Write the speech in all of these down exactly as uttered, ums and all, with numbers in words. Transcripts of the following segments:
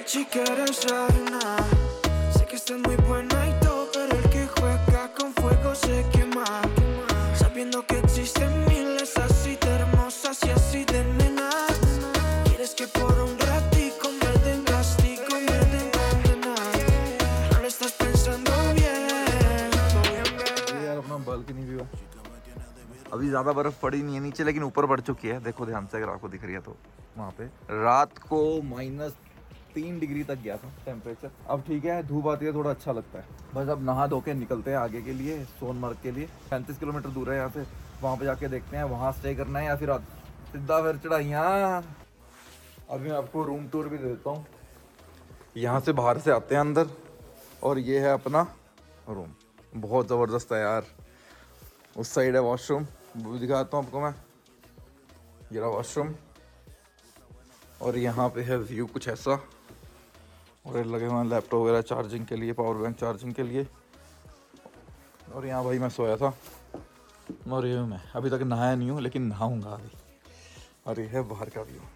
chica eres arena. Sé que estás muy buena y todo, pero el que juega con fuego se quema. Sabiendo que existen miles así de hermosas y así de nenas. Quieres que por un ratico me den castigo, me den condena. No lo estás pensando bien. ये यार अपना balcony view है। अभी ज़्यादा बर्फ़ पड़ी नहीं है नीचे, लेकिन ऊपर बढ़ चुकी है। देखो ध्यान से, अगर आपको दिख रही है तो वहाँ पे रात को माइनस तीन डिग्री तक गया था टेम्परेचर। अब ठीक है, धूप आती है, थोड़ा अच्छा लगता है। बस अब नहा धो के निकलते हैं आगे के लिए, सोनमर्ग के लिए। पैंतीस किलोमीटर दूर है यहाँ से, वहाँ पे जाके देखते हैं वहाँ स्टे करना है या फिर सीधा फिर चढ़ाइयाँ। अभी मैं आपको रूम टूर भी दे देता हूँ। यहाँ से बाहर से आते हैं अंदर, और ये है अपना रूम। बहुत ज़बरदस्त है यार। उस साइड है वॉशरूम, वो भी दिखाता हूँ आपको मैं। ये रहा वॉशरूम, और यहाँ पे है व्यू कुछ ऐसा। और ये लगे हुए हैं लैपटॉप वगैरह चार्जिंग के लिए, पावर बैंक चार्जिंग के लिए। और यहाँ भाई मैं सोया था, और ये मैं अभी तक नहाया नहीं हूँ, लेकिन नहाऊंगा अभी। और ये है बाहर का व्यू।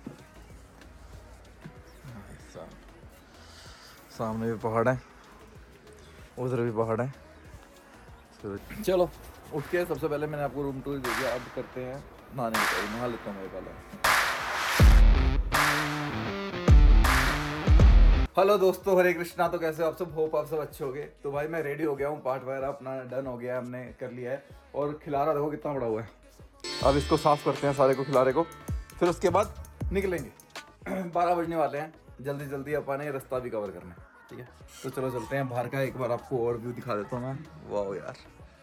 सामने भी पहाड़ है, उधर भी पहाड़ है। चलो उठ के सबसे पहले मैंने आपको रूम टूर दे दिया, अब करते हैं नहाने का। नहा लेता हूँ मैं पहले। हेलो दोस्तों, हरे कृष्णा। तो कैसे हो आप सब? होप आप सब अच्छे होंगे। तो भाई मैं रेडी हो गया हूँ, पार्ट वगैरह अपना डन हो गया है, हमने कर लिया है। और खिलारा देखो कितना बड़ा हुआ है। अब इसको साफ करते हैं सारे को, खिलारे को, फिर उसके बाद निकलेंगे। बारह बजने वाले हैं, जल्दी जल्दी अपने रास्ता भी कवर करना है, ठीक है? तो चलो चलते हैं बाहर का। एक बार आपको और व्यू दिखा देता हूँ मैं। वाह यार,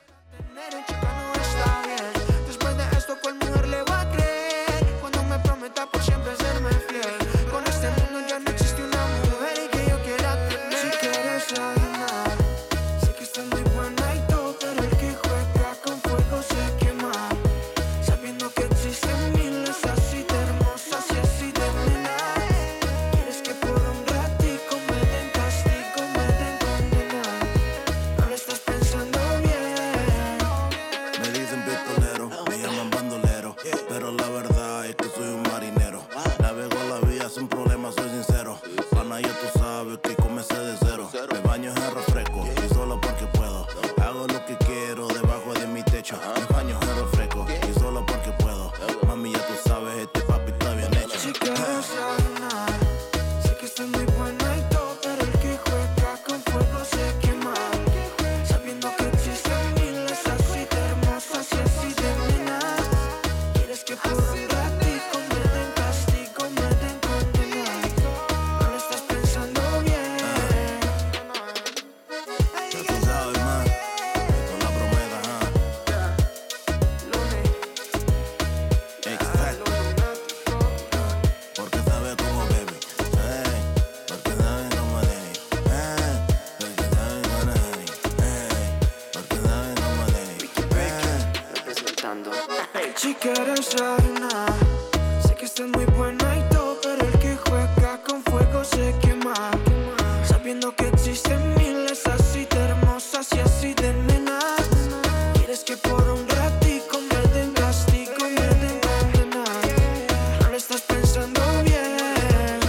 chica eres arena. Sé que estás muy buena y todo, pero el que juega con fuego se quema. Sabiendo que existen miles así de hermosas y así de nenas. Quieres que por un ratico me den castigo, me den condena. No lo estás pensando bien.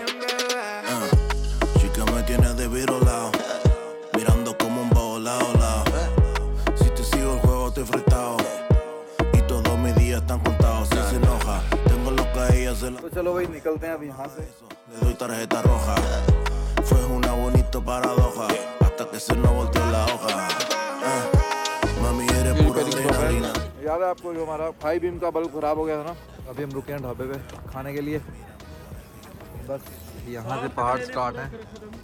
uh, Chica me tiene de virolao, mirando como un bajo lao lao. Si te sigo el juego te he fritado, están contados, si se enoja, tengo lo que ella se la... तो चलो भाई निकलते हैं अब यहाँ से। Le doy tarjeta roja, fue una bonita paradoja, hasta que se nos volteó la hoja. eh, Mami eres pura adrenalina। याद है आपको जो हमारा हाई बीम का बल्ब खराब हो गया था ना? अभी हम रुके हैं ढाबे पे खाने के लिए। बस यहाँ से पहाड़ स्टार्ट है,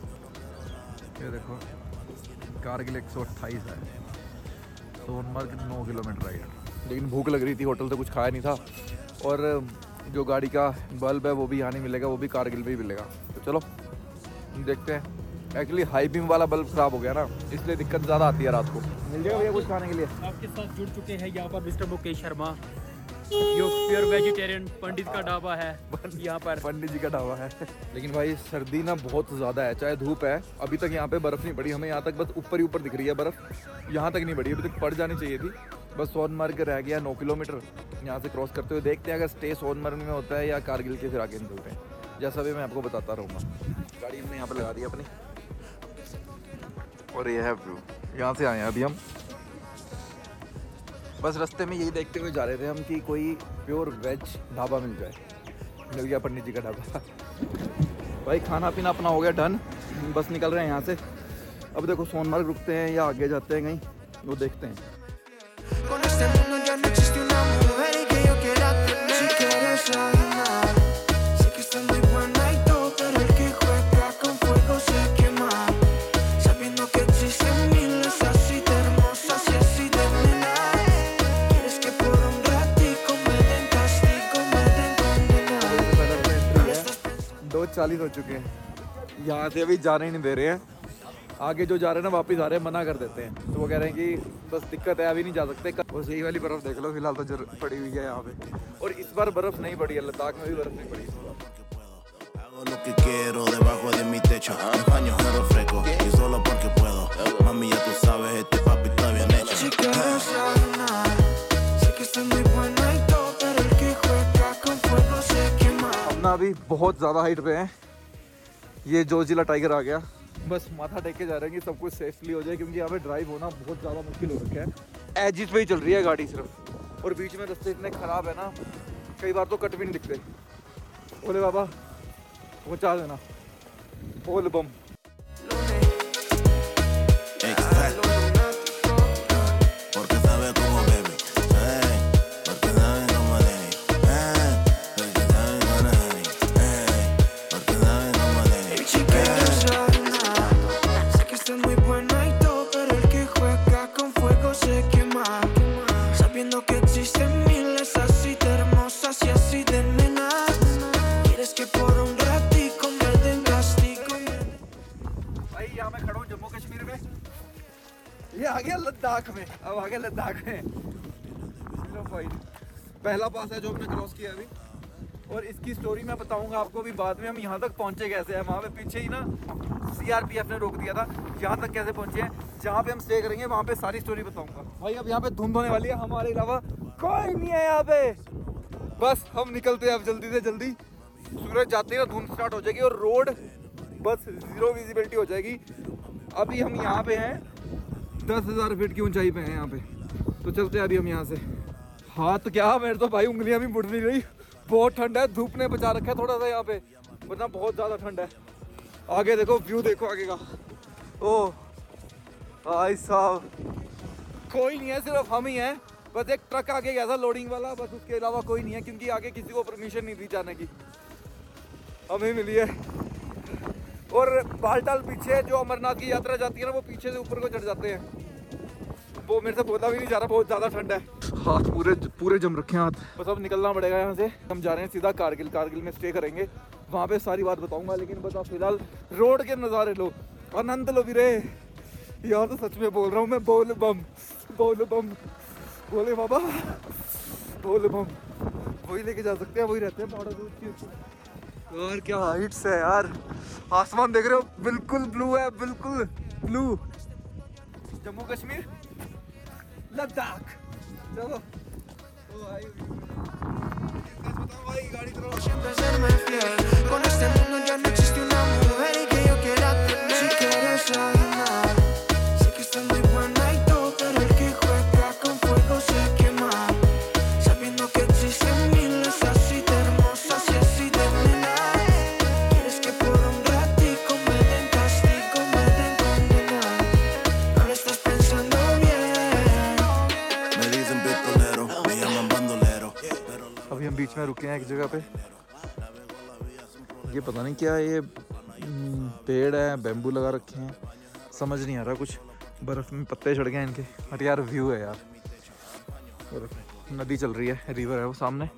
ये देखो। कारगिल एक सौ अट्ठाईस है, सोनमर्ग नौ किलोमीटर है। लेकिन भूख लग रही थी, होटल से कुछ खाया नहीं था। और जो गाड़ी का बल्ब है वो भी यहाँ नहीं मिलेगा, वो भी कारगिल में ही मिलेगा। तो चलो देखते हैं। एक्चुअली हाई बीम वाला बल्ब ख़राब हो गया ना, इसलिए दिक्कत ज़्यादा आती है रात को। मिल जाएगा भैया कुछ खाने के लिए? आपके साथ जुड़ चुके हैं यहाँ पर मिस्टर मुकेश शर्मा, जो प्योर वेजिटेरियन पंडित का ढाबा है यहाँ पर। पंडित जी का ढाबा है। लेकिन भाई सर्दी ना बहुत ज़्यादा है, चाहे धूप है। अभी तक यहाँ पे बर्फ़ नहीं पड़ी, हमें यहाँ तक बस ऊपर ही ऊपर दिख रही है बर्फ़, यहाँ तक नहीं पड़ी। अभी तक पड़ जानी चाहिए थी। बस सोनमर्ग रह गया नौ किलोमीटर यहाँ से क्रॉस करते हुए। देखते हैं अगर स्टे सोनमर्ग में होता है या कारगिल के फिर आगे निकलते हैं। जैसा भी मैं आपको बताता रहूँगा। गाड़ी हमने यहाँ पे लगा दी अपनी और ये है व्यू। यहाँ से आए हैं अभी हम, बस रास्ते में यही देखते हुए जा रहे थे हम कि कोई प्योर वेज ढाबा मिल जाए। मिल गया पंडित जी का ढाबा। भाई खाना पीना अपना हो गया डन, बस निकल रहे हैं यहाँ से। अब देखो सोनमर्ग रुकते हैं या आगे जाते हैं कहीं, वो देखते हैं। दो चालीस हो चुके हैं, यहाँ से अभी जाने ही नहीं दे रहे हैं। आगे जो जा रहे हैं ना वापस आ रहे हैं, मना कर देते हैं। तो वो कह रहे हैं कि बस दिक्कत है अभी नहीं जा सकते। बस यही वाली बर्फ़ देख लो, फिलहाल तो जर पड़ी हुई है यहाँ पे। और इस बार बर्फ़ नहीं पड़ी है, लद्दाख में भी बर्फ़ नहीं पड़ी इस बार। Lo que quiero debajo de mi techo, me baño en refresco y solo porque puedo. Mami ya tú sabes, este papi está bien hecho. Si quieres ganar, sé que estás muy buena y todo, pero el que juega con fuego se quema. हम ना अभी बहुत ज़्यादा height पे हैं। ये Zoji La tiger आ गया, बस माथा टेक के जा रहे हैं कि सब कुछ सेफली हो जाए, क्योंकि यहाँ पे ड्राइव होना बहुत ज़्यादा मुश्किल हो रखा है। एजिस पे ही चल रही है गाड़ी सिर्फ, और बीच में रास्ते इतने ख़राब है ना, कई बार तो कट भी नहीं दिखते। बोले बाबा पहुँचा देना, बोल बम। Exacto. Porque sabe como baby, hey, porque sabe como Lenny, hey, porque sabe como Lenny, hey, porque sabe como Lenny. Si quieres ganar, sé que estás muy buena y todo, pero el que juega con fuego se quema. Sabiendo que existen miles así de hermosas y así de nenas. Quieres que por un ratico me den castigo. भाई यहाँ मैं खड़ा हूँ जम्मू कश्मीर में, ये आ गया लद्दाख में। अब आ गया लद्दाख में। चलो भाई, पहला पास है जो हमने क्रॉस किया अभी, और इसकी स्टोरी मैं बताऊंगा आपको भी बाद में। हम यहाँ तक पहुँचे कैसे हैं, वहाँ पे पीछे ही ना सीआरपीएफ ने रोक दिया था। यहाँ तक कैसे पहुँचे हैं, जहाँ पे हम स्टे करेंगे वहाँ पे सारी स्टोरी बताऊंगा। भाई अब यहाँ पे धुंध होने वाली है, हमारे अलावा कोई नहीं है यहाँ पे। बस हम निकलते हैं अब जल्दी से जल्दी। सूरज जाते ही ना धुंध स्टार्ट हो जाएगी और रोड बस जीरो विजिबिलिटी हो जाएगी। अभी हम यहाँ पे हैं, दस हज़ार फीट की ऊंचाई पे हैं यहाँ पे। तो चलते हैं अभी हम यहाँ से। हाथ क्या, मेरे तो भाई उंगलियां भी मुड़ नहीं रही, बहुत ठंड है। धूप ने बचा रखा है थोड़ा सा यहाँ पे, वरना बहुत ज़्यादा ठंड है। आगे देखो, व्यू देखो आगे का। ओह भाई साहब, कोई नहीं है, सिर्फ हम ही हैं। बस एक ट्रक आगे गया था लोडिंग वाला, बस उसके अलावा कोई नहीं है, क्योंकि आगे किसी को परमिशन नहीं दी जाने की, हमें मिली है। और बालटाल पीछे जो अमरनाथ की यात्रा जाती है ना, वो पीछे से ऊपर को चढ़ जाते हैं। वो मेरे से बोला भी नहीं जा रहा, बहुत ज़्यादा ठंड है। हाथ पूरे पूरे जम रखे हैं हाथ। बस अब निकलना पड़ेगा यहाँ से। हम जा रहे हैं सीधा कारगिल। कारगिल में स्टे करेंगे, वहाँ पे सारी बात बताऊँगा। लेकिन बस आप फिलहाल रोड के नज़ारे लो, आनंद लो वीरे। यार तो सच में बोल रहा हूँ मैं, बोल बम, बोल बम, बोले बाबा, बोल बम। वही लेके जा सकते हैं, वही रहते हैं पहाड़ों के। और क्या हाइट्स है यार, आसमान देख रहे हो, बिल्कुल ब्लू है, बिल्कुल ब्लू। जम्मू कश्मीर, लद्दाख। चलो ओ भाई, बताओ भाई, गाड़ी चलाओ। Siempre serme fiel. Con este mundo ya no existe una mujer y que yo quiera tener. Si quieres ganar, sé que estás muy buena y todo, pero el que juega con fuego se quema. Sabiendo que existen miles así de hermosas y así de nenas. Quieres que por un ratico me den castigo, me den condena. No lo estás pensando bien. Me dicen pistolero, me llaman bandolero. अभी हम बीच में रुके हैं एक जगह पे। ये पता नहीं क्या है, ये पेड़ है, बैम्बू लगा रखे हैं, समझ नहीं आ रहा कुछ। बर्फ़ में पत्ते चढ़ गए हैं इनके। बट यार व्यू है यार, नदी चल रही है, रिवर है वो सामने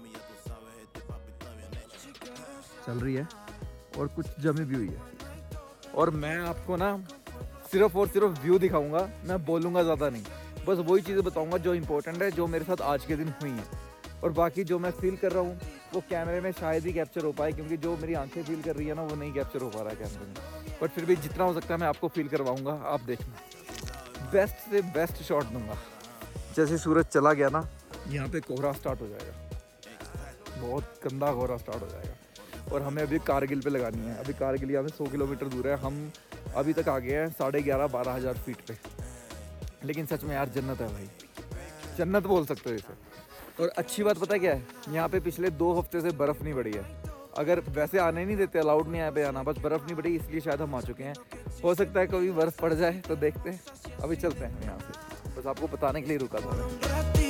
चल रही है, और कुछ जमी भी हुई है। और मैं आपको ना सिर्फ और सिर्फ व्यू दिखाऊंगा, मैं बोलूँगा ज़्यादा नहीं। बस वही चीज़ें बताऊंगा जो इम्पोर्टेंट है, जो मेरे साथ आज के दिन हुई हैं। और बाकी जो मैं फील कर रहा हूँ वो कैमरे में शायद ही कैप्चर हो पाए, क्योंकि जो मेरी आंखें फील कर रही है ना, वो नहीं कैप्चर हो पा रहा है कैमरे में। बट फिर भी जितना हो सकता है मैं आपको फील करवाऊँगा, आप देखना। बेस्ट से बेस्ट शॉट दूंगा। जैसे सूरज चला गया ना, यहाँ पे कोहरा स्टार्ट हो जाएगा, बहुत गंदा कोहरा स्टार्ट हो जाएगा। और हमें अभी कारगिल पे लगानी है। अभी कारगिल यहाँ से सौ किलोमीटर दूर है, हम अभी तक आ गए हैं साढ़े ग्यारह बारह हज़ार फीट पे। लेकिन सच में यार जन्नत है भाई, जन्नत बोल सकते हो इसे। और अच्छी बात पता क्या है, यहाँ पे पिछले दो हफ्ते से बर्फ़ नहीं पड़ी है। अगर वैसे आने नहीं देते, अलाउड नहीं है पे आना, बस बर्फ़ नहीं पड़ी इसलिए शायद हम आ चुके हैं। हो सकता है कभी बर्फ़ पड़ जाए तो देखते हैं। अभी चलते हैं यहाँ से, बस आपको बताने के लिए रुका था मैं।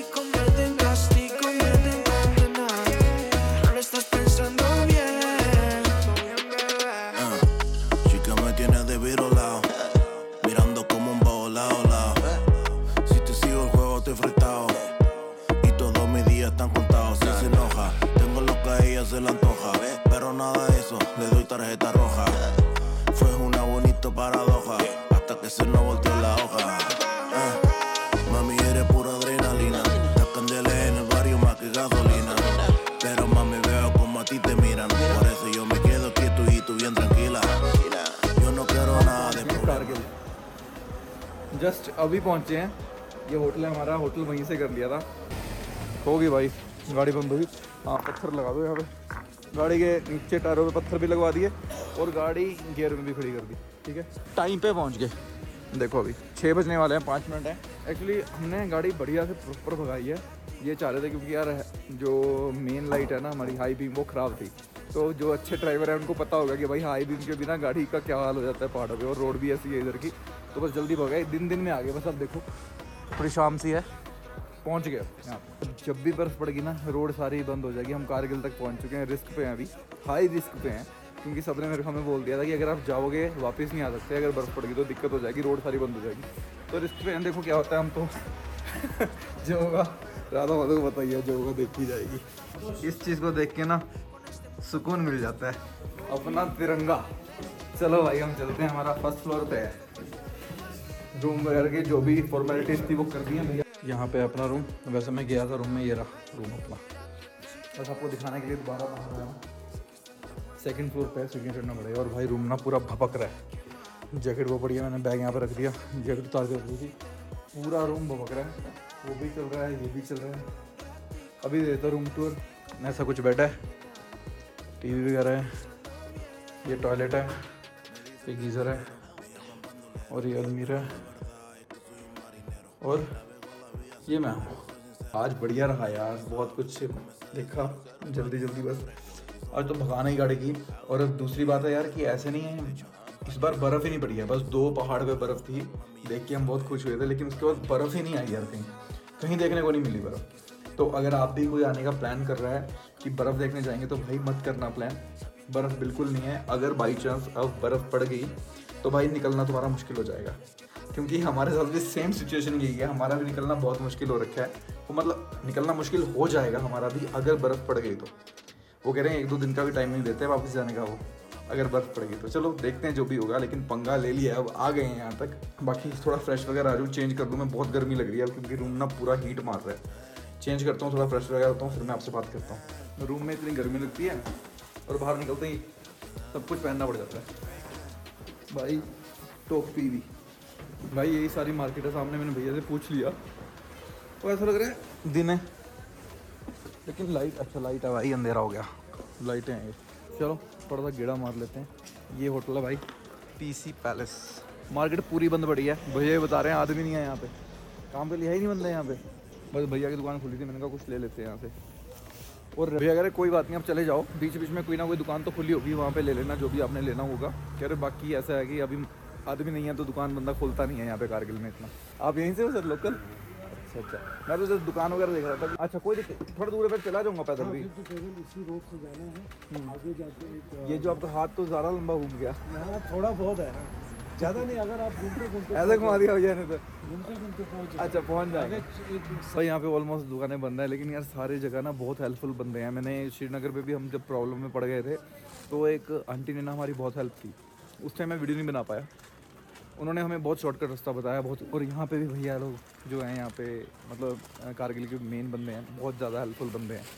Se le antoja, pero nada de eso, le doy tarjeta roja. Fue una bonita paradoja, hasta que se nos volteó la hoja. Eh, mami eres pura adrenalina, la candela en el barrio más que gasolina. Pero mami veo como a ti te miran, por eso yo me quedo quieto y tú bien tranquila. Yo no quiero nada de Kargil just अभी पहुँचे हैं। ये hotel है हमारा, hotel वहीं से कर लिया था। होगी भाई गाड़ी बंद होगी। हाँ पत्थर लगा दो यहाँ पे, गाड़ी के नीचे टायरों पे पत्थर भी लगवा दिए और गाड़ी गियर में भी खड़ी कर दी। ठीक है, टाइम पे पहुँच गए। देखो अभी छः बजने वाले हैं, पाँच मिनट हैं। एक्चुअली हमने गाड़ी बढ़िया से प्रॉपर भगाई है, ये चाह रहे थे क्योंकि यार जो मेन लाइट है ना हमारी हाई बीम वो ख़राब थी। तो जो अच्छे ड्राइवर हैं उनको पता होगा कि भाई हाई बीम के बिना गाड़ी का क्या हाल हो जाता है पहाड़ों पे, और रोड भी ऐसी है इधर की। तो बस जल्दी भगाए, दिन दिन में आ गए। बस अब देखो थोड़ी शाम सी है, पहुंच गए यहाँ पे। जब भी बर्फ़ पड़ेगी ना रोड सारी बंद हो जाएगी। हम कारगिल तक पहुंच चुके हैं, रिस्क पे हैं अभी, हाई रिस्क पे हैं, क्योंकि सबने मेरे को हमें बोल दिया था कि अगर आप जाओगे वापस नहीं आ सकते, अगर बर्फ़ पड़ेगी तो दिक्कत हो जाएगी, रोड सारी बंद हो जाएगी। तो रिस्क पे हैं, देखो क्या होता है। हम तो जो होगा राधा माधव को बताइए, जो होगा देखी जाएगी। इस चीज़ को देख के ना सुकून मिल जाता है, अपना तिरंगा। चलो भाई हम चलते हैं, हमारा फर्स्ट फ्लोर पे है। रूम वगैरह की जो भी फॉर्मेलिटीज़ थी वो कर दी हैं भैया। यहाँ पे अपना रूम, वैसे मैं गया था रूम में, ये रहा रूम अपना। बस आपको दिखाने के लिए दोबारा बाहर आया हूँ। सेकंड फ्लोर पे सीढ़ियाँ चढ़ना पड़ेगा। और भाई रूम ना पूरा भपक रहा है। जैकेट वो पड़ी है, मैंने बैग यहाँ पे रख दिया, जैकेट उतार के रख दी थी। पूरा रूम भपक रहा है, वो भी चल रहा है, ये भी चल रहा है। अभी देता रूम टूर। ऐसा कुछ बेड है, टी वी वगैरह है, ये टॉयलेट है, ये गीज़र है, और ये अलमीरा है, और ये मैं आज बढ़िया रहा यार, बहुत कुछ देखा जल्दी जल्दी। बस आज तो भगाना ही गाड़ी की। और दूसरी बात है यार कि ऐसे नहीं है, इस बार बर्फ़ ही नहीं पड़ी है। बस दो पहाड़ पे बर्फ़ थी, देख के हम बहुत खुश हुए थे, लेकिन उसके बाद बर्फ़ ही नहीं आई यार, कहीं कहीं देखने को नहीं मिली बर्फ़। तो अगर आप भी कोई आने का प्लान कर रहा है कि बर्फ़ देखने जाएंगे तो भाई मत करना प्लान, बर्फ़ बिल्कुल नहीं है। अगर बाई चांस अब बर्फ़ पड़ गई तो भाई निकलना तुम्हारा मुश्किल हो जाएगा, क्योंकि हमारे साथ भी सेम सिचुएशन यही है। हमारा भी निकलना बहुत मुश्किल हो रखा है, तो मतलब निकलना मुश्किल हो जाएगा हमारा भी अगर बर्फ़ पड़ गई तो। वो कह रहे हैं एक दो दिन का भी टाइम नहीं देते वापस जाने का, वो अगर बर्फ़ पड़ेगी तो। चलो देखते हैं जो भी होगा, लेकिन पंगा ले लिया, अब आ गए हैं यहाँ तक। बाकी थोड़ा फ्रेश वगैरह आ जाऊँ, चेंज कर दूँ मैं, बहुत गर्मी लग रही है अब, क्योंकि रूम ना पूरा हीट मार रहा है। चेंज करता हूँ, थोड़ा फ्रेश वगैरह होता हूँ, फिर मैं आपसे बात करता हूँ। रूम में इतनी गर्मी लगती है और बाहर निकलते ही सब कुछ पहनना पड़ जाता है भाई। टोपी भी भाई, यही सारी मार्केट है सामने, मैंने भैया से पूछ लिया। तो ऐसा लग रहा है दिन है, लेकिन लाइट, अच्छा लाइट है भाई, अंधेरा हो गया, लाइटें हैं ये। चलो थोड़ा सा गेड़ा मार लेते हैं। ये होटल है भाई पीसी पैलेस। मार्केट पूरी बंद पड़ी है, भैया बता रहे हैं आदमी नहीं है यहाँ पे, काम पे लिया ही नहीं बंद है यहाँ पे। बस भैया की दुकान खुली थी, मैंने कहा कुछ ले लेते हैं यहाँ से। और भैया कह रहे कोई बात नहीं, आप चले जाओ, बीच बीच में कोई ना कोई दुकान तो खुली होगी, वहाँ पे ले लेना जो भी आपने लेना होगा। कह रहे बाकी ऐसा है कि अभी आदमी नहीं है तो दुकान बंदा खोलता नहीं है यहाँ पे कारगिल में इतना। आप यहीं से हो सर लोकल? अच्छा अच्छा, मैं तो जस्ट दुकान वगैरह देख रहा था। अच्छा कोई दिक्कत, थोड़ा दूर है, फिर चला जाऊँगा पैदल भी। इसी रोड से जाना है, आगे जाके ये जो आपका हाथ तो ज़्यादा लंबा घूम गया। यहाँ थोड़ा बहुत है, ज़्यादा नहीं। अगर आप घूमते घूमते ऐसे घुमा दिया भैया ने तो। घूमते घूमते पहुँच अच्छा पहुँच जाएंगे जाएंगे। भाई। यहाँ पे ऑलमोस्ट दुकानें बंद है, लेकिन यार सारी जगह ना बहुत हेल्पफुल बंदे हैं। मैंने श्रीनगर पे भी, हम जब प्रॉब्लम में पड़ गए थे तो एक आंटी ने ना हमारी बहुत हेल्प की। उस टाइम मैं वीडियो नहीं बना पाया, उन्होंने हमें बहुत शॉर्टकट रास्ता बताया बहुत। और यहाँ पे भी भैया लोग जो हैं यहाँ पे, मतलब कारगिल के मेन बंदे हैं, बहुत ज़्यादा हेल्पफुल बंदे हैं।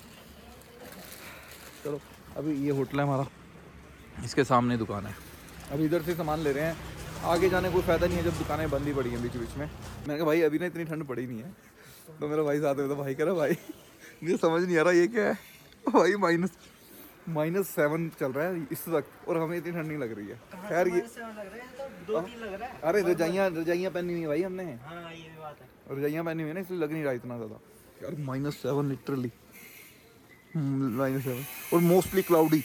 चलो अभी ये होटल है हमारा, इसके सामने दुकान है। अभी इधर से सामान ले रहे हैं, आगे जाने कोई फ़ायदा नहीं है जब दुकानें बंद ही पड़ी हैं बीच बीच में। मैंने कहा भाई अभी ना इतनी ठंड पड़ी नहीं है, तो मेरा भाई साथ में था। भाई कह रहा भाई मुझे समझ नहीं आ रहा ये क्या है भाई, माइनस माइनस सेवन चल रहा है इस वक्त और हमें इतनी ठंड नहीं लग रही है। खैर ये दो तीन लग रहा है। अरे रजाइयाँ रजाइयाँ पहनी हुई है भाई हमने, हाँ ये भी बात है। रजाइयाँ पहनी हुई है ना इसलिए लग नहीं रहा इतना ज़्यादा। यार minus seven literally, minus seven और मोस्टली क्लाउडी।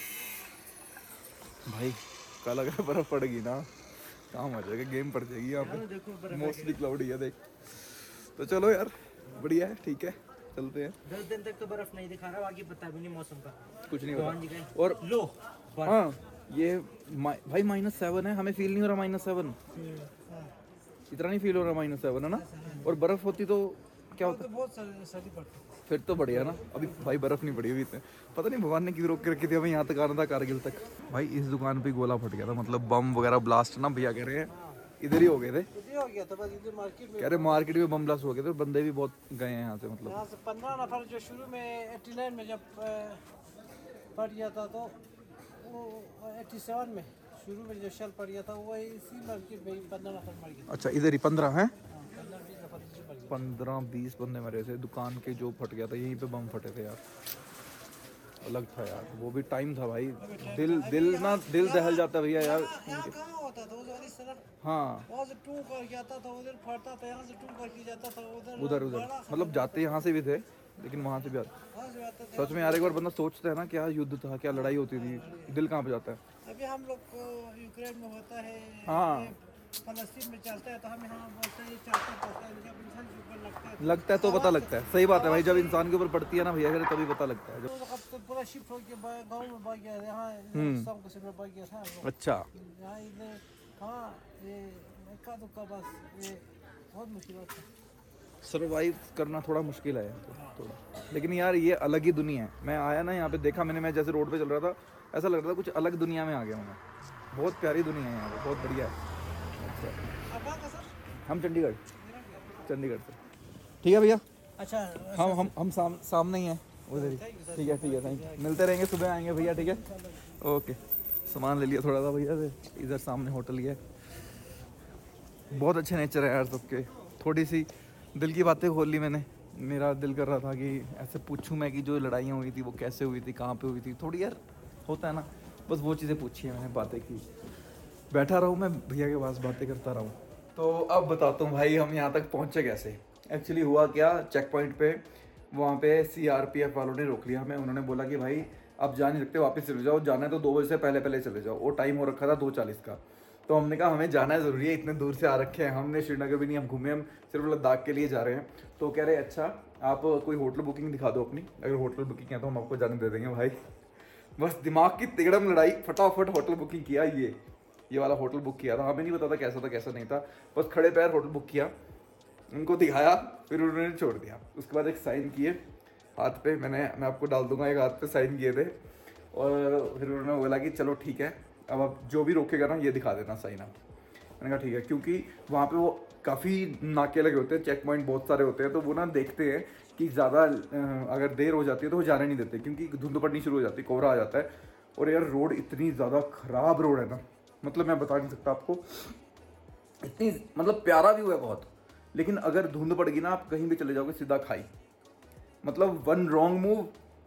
भाई कल अगर बर्फ़ पड़ेगी ना काम आ जाएगा, गेम पड़ जाएगी यहाँ पे। मोस्टली क्लाउडी है देख। तो चलो यार बढ़िया है, ठीक है चलते हैं। दस दिन तक तो बर्फ नहीं दिखा रहा, बाकी पता भी नहीं मौसम का कुछ नहीं भगवान जी होता का। और लो हाँ ये मा, भाई माइनस सेवन है, हमें फील नहीं हो रहा माइनस सेवन, इतना नहीं फील हो रहा माइनस सेवन है ना। और बर्फ़ होती तो क्या होता, तो बहुत सर्दी पड़ती। फिर तो बढ़िया ना। अभी भाई बर्फ़ नहीं पड़ी अभी इतने, पता नहीं भगवान ने क्यों रोक के रखी थी हमें यहाँ तक आना था, कारगिल तक। भाई इस दुकान पे गोला फट गया था, मतलब बम वगैरह ब्लास्ट ना भैया कह रहे हैं इधर ही हो गए थे। हो गया था बस इधर मार्केट में। कह रहे मार्केट में बम ब्लास्ट हो गए थे, बंदे भी बहुत गए हैं यहाँ से। मतलब यहाँ से पंद्रह नफर जो शुरू में नवासी में जब पड़ गया था, तो वो सत्तासी में शुरू में जो शल पड़ गया था वो इसी मार्केट में पंद्रह नफर मर गए। अच्छा इधर ही पंद्रह हैं, पंद्रह बीस नफर इसी मर गए। पंद्रह बीस बंदे मरे थे। दुकान के जो फट गया था यहीं पे बम फटे थे यार, अलग था यार वो भी टाइम था भाई। दिल दिल ना दिल दहल जाता भैया यार। यहाँ कहाँ होता था उस वाली सड़क, हाँ वहाँ से टू करके आता था, उधर फटता था, यहाँ से टू करके जाता था उधर उधर उधर बड़ा मतलब जाते यहाँ से भी थे लेकिन वहाँ से भी आते। वहाँ से आता था। सच में यार एक बार बंदा सोचता है ना क्या युद्ध था, क्या लड़ाई होती थी, दिल कहाँ पे जाता है। अभी हम लोग को यूक्रेन में होता है, हाँ। ये फलस्तीन में चलता है, तो हम यहाँ बोलते हैं ये चलता पड़ता है, जब इंसान के ऊपर लगता है लगता है तो पता लगता है। सही बात है भाई, जब इंसान के ऊपर पड़ती है ना भैया तभी पता लगता है। तो अब तो पूरा शिफ्ट होके गांव में भाग गया, यहाँ सब कुछ में भाग गया था हम लोग। अच्छा यहाँ इधर हाँ ये इक्का दुक्का बस, ये बहुत मुश्किल होता है। सर्वाइव करना थोड़ा मुश्किल है तो, थोड़ा, लेकिन यार ये अलग ही दुनिया है। मैं आया ना यहाँ पे देखा मैंने, मैं जैसे रोड पे चल रहा था ऐसा लग रहा था कुछ अलग दुनिया में आ गया मैं। बहुत प्यारी दुनिया है यहाँ पे, बहुत बढ़िया है। अच्छा आप कहाँ का सर? हम चंडीगढ़, चंडीगढ़ से। ठीक है भैया, अच्छा हम हम हम साम, सामने ही हैं उधर ही। ठीक है ठीक है थैंक यू, मिलते रहेंगे, सुबह आएंगे भैया। ठीक है ओके। सामान ले लिया थोड़ा सा भैया से, इधर सामने होटल ही है। बहुत अच्छे नेचर है यार सबके। थोड़ी सी दिल की बातें खोल ली मैंने, मेरा दिल कर रहा था कि ऐसे पूछूं मैं कि जो लड़ाइयाँ हुई थी वो कैसे हुई थी, कहाँ पे हुई थी, थोड़ी यार होता है ना, बस वो चीज़ें पूछी है मैंने, बातें की। बैठा रहूँ मैं भैया के पास बातें करता रहूँ। तो अब बताता हूँ भाई हम यहाँ तक पहुँचे कैसे। एक्चुअली हुआ क्या, चेक पॉइंट पे वहाँ पे सीआरपीएफ वालों ने रोक लिया हमें। उन्होंने बोला कि भाई आप जा नहीं सकते, वापस चले जाओ, जाना है तो दो बजे से पहले पहले चले जाओ। वो टाइम हो रखा था दो चालीस का। तो हमने कहा हमें जाना है ज़रूरी है, इतने दूर से आ रखे हैं, हमने श्रीनगर भी नहीं हम घूमे, हम सिर्फ लद्दाख के लिए जा रहे हैं। तो कह रहे अच्छा आप कोई होटल बुकिंग दिखा दो अपनी, अगर होटल बुकिंग है तो हम आपको जाने दे देंगे। भाई बस दिमाग की तिगड़म लड़ाई, फटाफट होटल बुकिंग किया। ये ये वाला होटल बुक किया था, हमें नहीं पता था कैसा था कैसा नहीं था, बस खड़े पैर होटल बुक किया, उनको दिखाया, फिर उन्होंने छोड़ दिया। उसके बाद एक साइन किए हाथ पे, मैंने मैं आपको डाल दूंगा, एक हाथ पे साइन किए थे। और फिर उन्होंने बोला कि चलो ठीक है, अब आप जो भी रोकेगा ना ये दिखा देना साइन आप। मैंने कहा ठीक है, क्योंकि वहाँ पे वो काफ़ी नाके लगे होते हैं, चेक पॉइंट बहुत सारे होते हैं, तो वो ना देखते हैं कि ज़्यादा अगर देर हो जाती है तो वो जाने नहीं देते, क्योंकि धुंध पड़नी शुरू हो जाती है, कोहरा आ जाता है। और यार रोड इतनी ज़्यादा ख़राब रोड है ना, मतलब मैं बता नहीं सकता आपको, इतनी मतलब प्यारा व्यू है बहुत, लेकिन अगर धुंध पड़ गई ना आप कहीं भी चले जाओगे सीधा खाई, मतलब one wrong move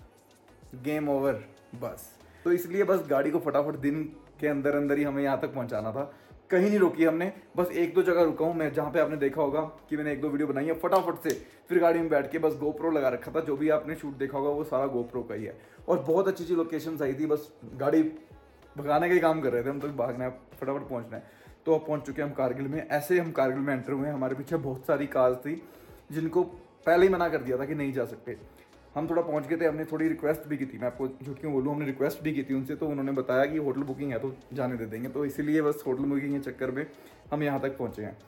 game over बस। तो इसलिए बस गाड़ी को फटाफट दिन के अंदर अंदर ही हमें यहाँ तक पहुँचाना था, कहीं नहीं रोकी हमने, बस एक दो जगह रुका हूँ मैं, जहाँ पे आपने देखा होगा कि मैंने एक दो वीडियो बनाई है फटाफट से, फिर गाड़ी में बैठ के बस गोप्रो लगा रखा था, जो भी आपने शूट देखा होगा वो सारा गोप्रो का ही है। और बहुत अच्छी अच्छी लोकेशंस आई थी, बस गाड़ी भगाने का ही काम कर रहे थे हम, तो भागना है फटाफट पहुँचना है। तो अब पहुँच चुके हैं हम कारगिल में। ऐसे हम कारगिल में एंटर हुए हैं, हमारे पीछे बहुत सारी कार्स थी जिनको पहले ही मना कर दिया था कि नहीं जा सकते। हम थोड़ा पहुंच गए थे, हमने थोड़ी रिक्वेस्ट भी की थी, मैं आपको झूठ क्यों बोलूँ, हमने रिक्वेस्ट भी की थी उनसे, तो उन्होंने बताया कि होटल बुकिंग है तो जाने दे देंगे। तो इसीलिए बस होटल बुकिंग के चक्कर में हम यहाँ तक पहुँचे हैं।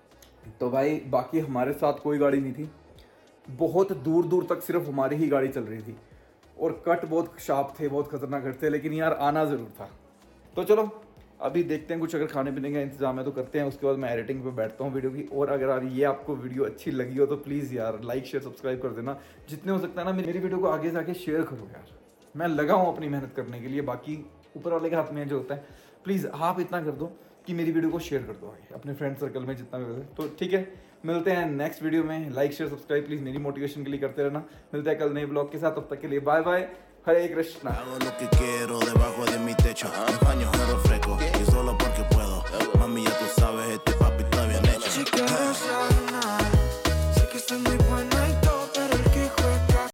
तो भाई बाकी हमारे साथ कोई गाड़ी नहीं थी, बहुत दूर दूर तक सिर्फ हमारी ही गाड़ी चल रही थी, और कट बहुत शार्प थे, बहुत खतरनाक कट थे, लेकिन यार आना ज़रूर था। तो चलो अभी देखते हैं, कुछ अगर खाने पीने का इंतजाम है तो करते हैं, उसके बाद मैं एडिटिंग पे बैठता हूँ वीडियो की। और अगर ये आपको वीडियो अच्छी लगी हो तो प्लीज़ यार लाइक शेयर सब्सक्राइब कर देना, जितने हो सकता है ना मेरी वीडियो को आगे जाके शेयर करो यार, मैं लगा हूँ अपनी मेहनत करने के लिए, बाकी ऊपर वाले के हाथ में जो होता है। प्लीज़ आप इतना कर दो कि मेरी वीडियो को शेयर कर दो आगे अपने फ्रेंड सर्कल में जितना भी हो। तो ठीक है, मिलते हैं नेक्स्ट वीडियो में। लाइक शेयर सब्सक्राइब प्लीज मेरी मोटिवेशन के लिए करते रहना। मिलते हैं कल नए ब्लॉग के साथ, तब तक के लिए bye bye, Hare Krishna. Hago lo que quiero debajo de mi techo. Me baño, pero